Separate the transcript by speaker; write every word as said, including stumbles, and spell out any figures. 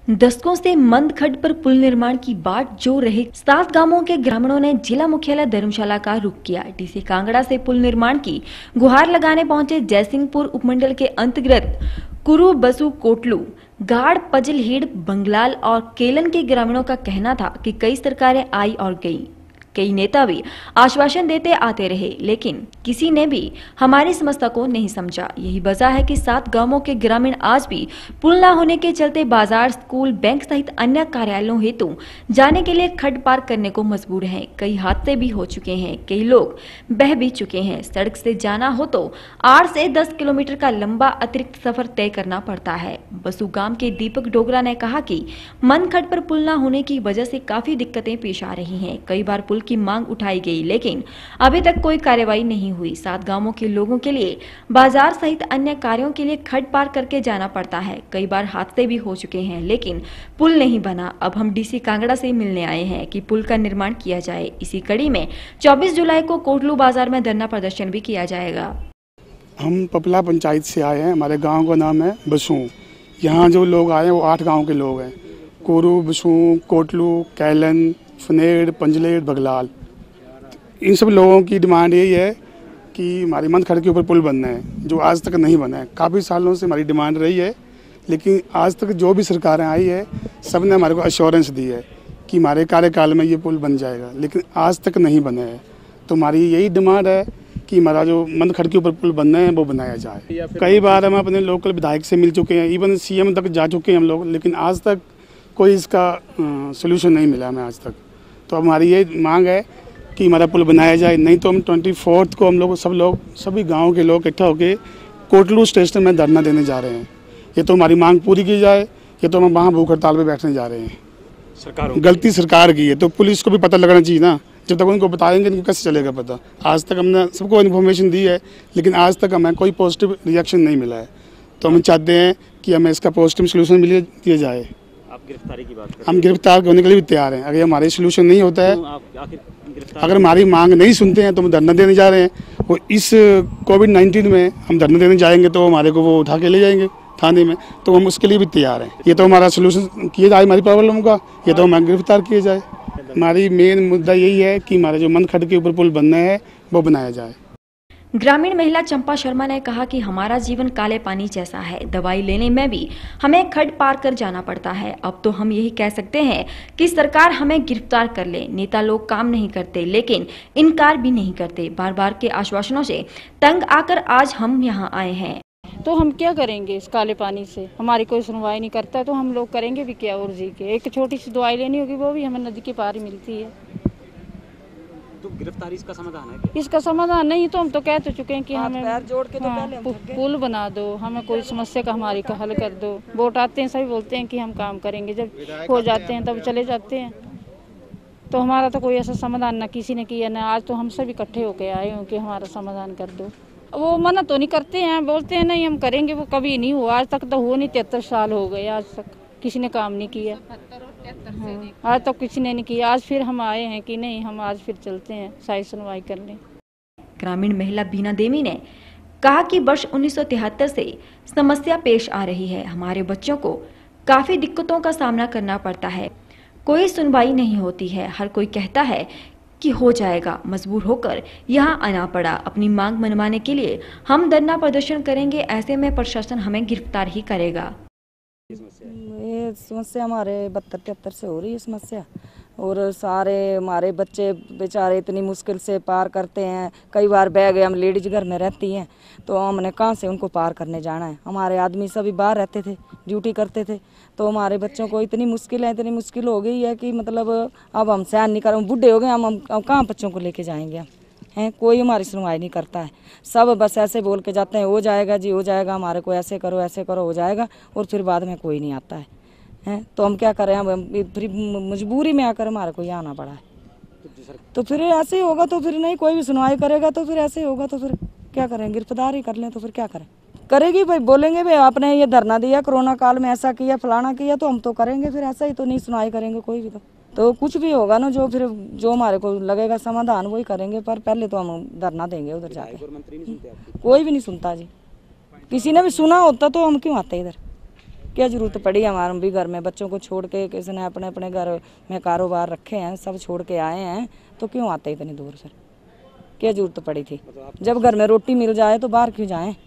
Speaker 1: दशकों से मंद खड्ड पर पुल निर्माण की बाट जो रहे सात गांवों के ग्रामीणों ने जिला मुख्यालय धर्मशाला का रुख किया। डीसी कांगड़ा से पुल निर्माण की गुहार लगाने पहुंचे जयसिंहपुर उपमंडल के अंतर्गत कुरु, बसु, कोटलू, गाड़, पजलहेड़, बंगलाल और केलन के ग्रामीणों का कहना था कि कई सरकारें आई और गई, कई नेता भी आश्वासन देते आते रहे, लेकिन किसी ने भी हमारी समस्या को नहीं समझा। यही वजह है कि सात गांवों के ग्रामीण आज भी पुल न होने के चलते बाजार, स्कूल, बैंक सहित अन्य कार्यालयों हेतु जाने के लिए खड्ड पार करने को मजबूर हैं। कई हादसे भी हो चुके हैं, कई लोग बह भी चुके हैं। सड़क से जाना हो तो आठ से दस किलोमीटर का लंबा अतिरिक्त सफर तय करना पड़ता है। बसु गांव के दीपक डोगरा ने कहा कि मंद खड्ड पर पुल न होने की वजह से काफी दिक्कतें पेश आ रही हैं। कई बार पुल की मांग उठाई गई, लेकिन अभी तक कोई कार्रवाई नहीं हुई। सात गांवों के लोगों के लिए बाजार सहित अन्य कार्यों के लिए खड्ड पार करके जाना पड़ता है। कई बार हादसे भी हो चुके हैं, लेकिन पुल नहीं बना। अब हम डीसी कांगड़ा से मिलने आए हैं कि पुल का निर्माण किया जाए। इसी कड़ी में चौबीस जुलाई को कोटलू बाजार में धरना प्रदर्शन भी किया जाएगा।
Speaker 2: हम पपला पंचायत से आए हैं। हमारे गाँव का नाम है बसू। यहाँ जो लोग आए हैं वो आठ गाँव के लोग हैं। कोरू, बसू, कोटलू, कैलन, फनेड़, पंजलेड़, बगलाल। इन सब लोगों की डिमांड यही है कि हमारी मंद खड्ड के ऊपर पुल बनना है, जो आज तक नहीं बना है। काफ़ी सालों से हमारी डिमांड रही है, लेकिन आज तक जो भी सरकारें आई है सब ने हमारे को अश्योरेंस दी है कि हमारे कार्यकाल में ये पुल बन जाएगा, लेकिन आज तक नहीं बना है। तो हमारी यही डिमांड है कि हमारा जो मंद खड्ड के ऊपर पुल बनना है वो बनाया जाए। कई बार हम अपने लोकल विधायक से मिल चुके हैं, इवन सीएम तक जा चुके हैं हम लोग, लेकिन आज तक कोई इसका सोल्यूशन नहीं मिला हमें आज तक। तो हमारी ये मांग है कि हमारा पुल बनाया जाए, नहीं तो हम ट्वेंटी फोर्थ को हम लोग सब लोग सभी गांव के लोग इकट्ठा होकर कोटलू स्टेशन में धरना देने जा रहे हैं। ये तो हमारी मांग पूरी की जाए, ये तो हम वहाँ भूख हड़ताल पे बैठने जा रहे हैं। सरकार गलती सरकार की है, तो पुलिस को भी पता लगना चाहिए ना। जब तक उनको बताएंगे नहीं कैसे चलेगा पता। आज तक हमने सबको इन्फॉर्मेशन दी है, लेकिन आज तक हमें कोई पॉजिटिव रिएक्शन नहीं मिला है। तो हम चाहते हैं कि हमें इसका पॉजिटिव सोल्यूशन मिल दिया जाए।
Speaker 3: आप गिरफ्तारी की बात कर, हम
Speaker 2: गिरफ्तार होने के लिए भी तैयार हैं। अगर हमारे सोल्यूशन नहीं होता है, अगर हमारी मांग नहीं सुनते हैं तो हम धरना देने जा रहे हैं। वो इस कोविड नाइन्टीन में हम धरना देने जाएंगे तो हमारे को वो उठा के ले जाएंगे थाने में, तो हम उसके लिए भी तैयार हैं। ये तो हमारा सोल्यूशन किया जाए हमारी प्रॉब्लम का, ये तो हमें गिरफ्तार किया जाए। हमारी मेन मुद्दा यही है कि हमारा जो मंद खड्ड के ऊपर पुल बनना है वो बनाया जाए।
Speaker 1: ग्रामीण महिला चंपा शर्मा ने कहा कि हमारा जीवन काले पानी जैसा है, दवाई लेने में भी हमें खड्ड पार कर जाना पड़ता है। अब तो हम यही कह सकते हैं कि सरकार हमें गिरफ्तार कर ले। नेता लोग काम नहीं करते, लेकिन इनकार भी नहीं करते। बार बार के आश्वासनों से तंग आकर आज हम यहाँ आए हैं।
Speaker 4: तो हम क्या करेंगे इस काले पानी से? हमारी कोई सुनवाई नहीं करता, तो हम लोग करेंगे भी क्या? और जी के एक छोटी सी दवाई लेनी होगी, वो भी हमें नदी के पार ही मिलती है।
Speaker 3: तो गिरफ्तारी इसका समाधान है क्या?
Speaker 4: इसका समाधान नहीं, तो हम तो कह तो चुके हैं कि हमें
Speaker 5: पैर जोड़ के तो
Speaker 4: हाँ,
Speaker 5: पहले हम
Speaker 4: पुल बना दो, हमें कोई समस्या का हमारी का हल कर दो। वोट आते हैं सभी बोलते हैं कि हम काम करेंगे, जब हो जाते हैं तब चले जाते हैं। तो हमारा तो कोई ऐसा समाधान ना किसी ने किया, ना आज तो हम सब इकट्ठे होके आए हो कि हमारा समाधान कर दो। वो मना तो नहीं करते हैं, बोलते हैं नहीं हम करेंगे, वो कभी नहीं हुआ आज तक। तो हो नहीं, तिहत्तर साल हो गए आज तक किसी ने काम नहीं किया। हाँ, आज तक किसी ने नहीं किया। आज फिर हम आए हैं कि नहीं, हम आज फिर चलते हैं, सारी सुनवाई करने।
Speaker 1: ग्रामीण महिला बीना देवी ने कहा कि वर्ष उन्नीस सौ तिहत्तर से समस्या पेश आ रही है। हमारे बच्चों को काफी दिक्कतों का सामना करना पड़ता है, कोई सुनवाई नहीं होती है। हर कोई कहता है कि हो जाएगा, मजबूर होकर यहाँ आना पड़ा। अपनी मांग मनवाने के लिए हम धरना प्रदर्शन करेंगे, ऐसे में प्रशासन हमें गिरफ्तार ही करेगा।
Speaker 5: ये समस्या हमारे बहत्तर तिहत्तर से हो रही है समस्या, और सारे हमारे बच्चे बेचारे इतनी मुश्किल से पार करते हैं। कई बार बह गए, हम लेडीज घर में रहती हैं, तो हमने कहाँ से उनको पार करने जाना है। हमारे आदमी सभी बाहर रहते थे, ड्यूटी करते थे, तो हमारे बच्चों को इतनी मुश्किल है, इतनी मुश्किल हो गई है कि मतलब अब हम सहन नहीं कर, बूढ़े हो गए हम, हम कहाँ बच्चों को लेके जाएंगे हम हैं। कोई हमारी सुनवाई नहीं करता है, सब बस ऐसे बोल के जाते हैं हो जाएगा जी, हो जाएगा, हमारे को ऐसे करो ऐसे करो हो जाएगा, और फिर बाद में कोई नहीं आता है हैं। तो हम क्या करें, हम फिर मजबूरी में आकर हमारे को यहाँ आना पड़ा है। तो फिर ऐसे ही होगा, तो फिर नहीं कोई भी सुनवाई करेगा, तो फिर ऐसे ही होगा, तो फिर क्या करें, गिरफ्तार ही कर लें, तो फिर क्या करें। करेगी भाई, बोलेंगे भाई आपने ये धरना दिया कोरोना काल में, ऐसा किया फलाना किया, तो हम तो करेंगे फिर ऐसा ही। तो नहीं सुनवाई करेंगे कोई भी, तो तो कुछ भी होगा ना, जो फिर जो हमारे को लगेगा समाधान वही करेंगे, पर पहले तो हम धरना देंगे उधर जाके। कोई भी नहीं सुनता जी, किसी ने भी सुना होता तो हम क्यों आते इधर। क्या जरूरत पड़ी हमारे भी घर में बच्चों को छोड़ के, किसी ने अपने अपने घर में कारोबार रखे हैं, सब छोड़ के आए हैं, तो क्यों आते इतनी दूर सर? क्या जरूरत पड़ी थी? जब घर में रोटी मिल जाए तो बाहर क्यों जाएं?